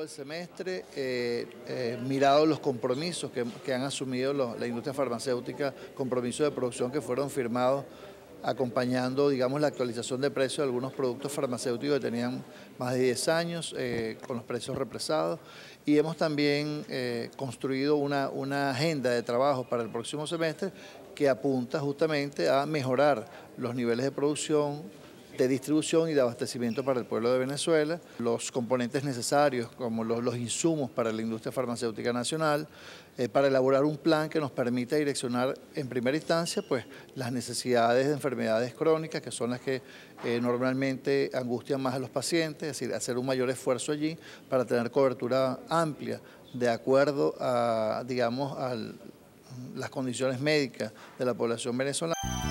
el semestre, mirado los compromisos que han asumido la industria farmacéutica, compromisos de producción que fueron firmados acompañando, digamos, la actualización de precios de algunos productos farmacéuticos que tenían más de 10 años, con los precios represados. Y hemos también construido una agenda de trabajo para el próximo semestre que apunta justamente a mejorar los niveles de producción, de distribución y de abastecimiento para el pueblo de Venezuela, los componentes necesarios como los insumos para la industria farmacéutica nacional, para elaborar un plan que nos permita direccionar en primera instancia pues, las necesidades de enfermedades crónicas, que son las que normalmente angustian más a los pacientes, es decir, hacer un mayor esfuerzo allí para tener cobertura amplia de acuerdo a, digamos, las condiciones médicas de la población venezolana.